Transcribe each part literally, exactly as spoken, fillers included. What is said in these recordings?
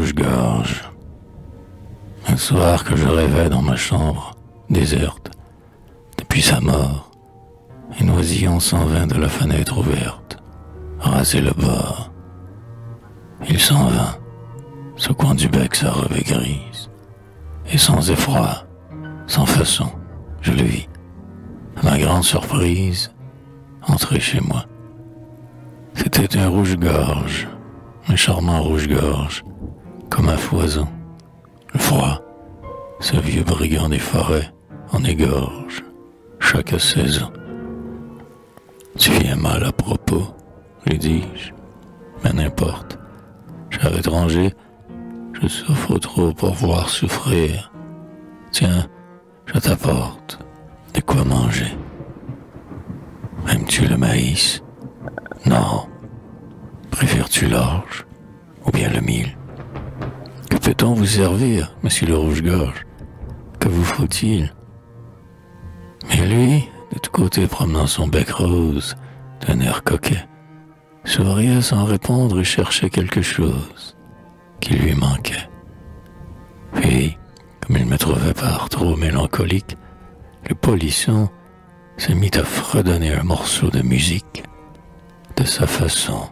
rouge-gorge. Un soir que je rêvais dans ma chambre, déserte, depuis sa mort, un oisillon s'en vint de la fenêtre ouverte, raser le bord. Il s'en vint, secouant du bec sa robe grise, et sans effroi, sans façon, je le vis, à ma grande surprise, entrer chez moi. C'était un rouge-gorge, un charmant rouge-gorge, comme un foison. Le froid, ce vieux brigand des forêts, en égorge chaque saison. Tu viens mal à propos, lui dis-je, mais n'importe. Cher étranger, je souffre trop pour voir souffrir. Tiens, je t'apporte de quoi manger. Aimes-tu le maïs? Non. Préfères-tu l'orge ou bien le mil? Que peut-on vous servir, monsieur le rouge-gorge? Que vous faut-il? Mais lui, de tous côtés promenant son bec rose, d'un air coquet, souriait sans répondre et cherchait quelque chose qui lui manquait. Puis, comme il me trouvait par trop mélancolique, le polisson se mit à fredonner un morceau de musique de sa façon.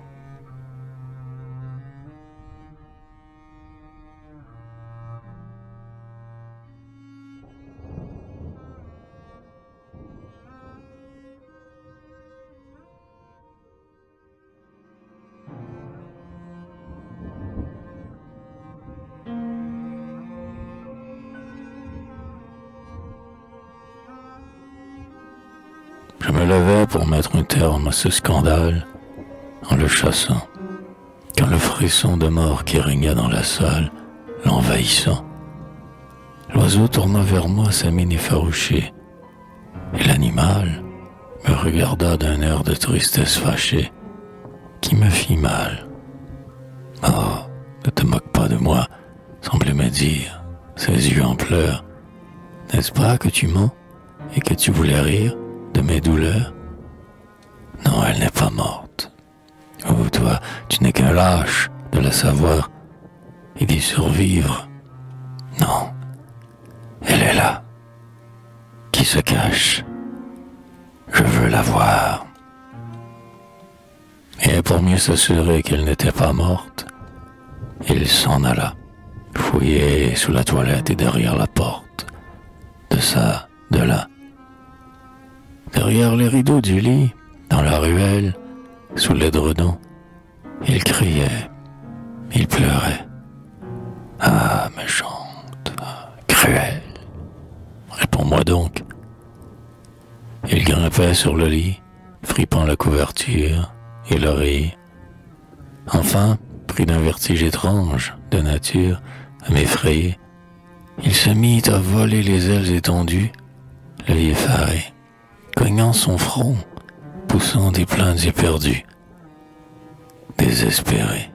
Je me levais pour mettre un terme à ce scandale en le chassant, quand le frisson de mort qui régnait dans la salle l'envahissant. L'oiseau tourna vers moi sa mine effarouchée, et l'animal me regarda d'un air de tristesse fâchée qui me fit mal. « Oh, ne te moque pas de moi, » semblait me dire, ses yeux en pleurs. « N'est-ce pas que tu mens et que tu voulais rire de mes douleurs? Non, elle n'est pas morte. Oh, toi, tu n'es qu'un lâche de la savoir et d'y survivre. Non, elle est là, qui se cache. Je veux la voir. » Et pour mieux s'assurer qu'elle n'était pas morte, il s'en alla, fouiller sous la toilette et derrière la porte, de ça, de là. Derrière les rideaux du lit, dans la ruelle, sous l'édredon, il criait, il pleurait. Ah, méchante, ah, cruelle, réponds-moi donc. Il grimpait sur le lit, fripant la couverture et l'oreille. Enfin, pris d'un vertige étrange de nature à m'effrayer, il se mit à voler les ailes étendues, l'œil effaré, cognant son front, poussant des plaintes éperdues, désespéré.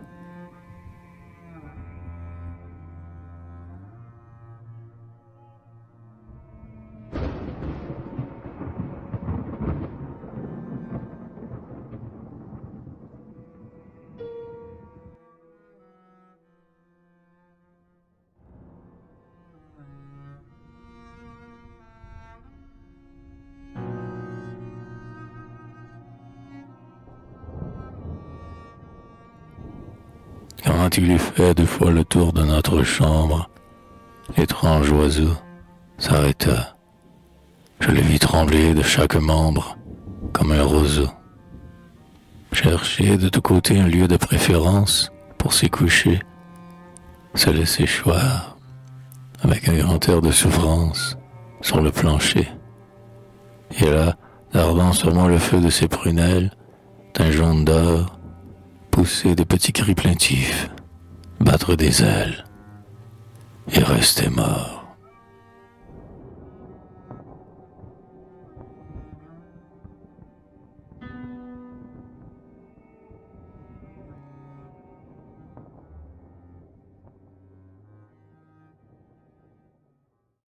Quand il eut fait deux fois le tour de notre chambre, l'étrange oiseau s'arrêta. Je le vis trembler de chaque membre, comme un roseau. Chercher de tous côtés un lieu de préférence pour s'y coucher, se laisser choir, avec un grand air de souffrance, sur le plancher. Et là, dardant sur moi le feu de ses prunelles, d'un jaune d'or, pousser de petits cris plaintifs, battre des ailes et rester mort.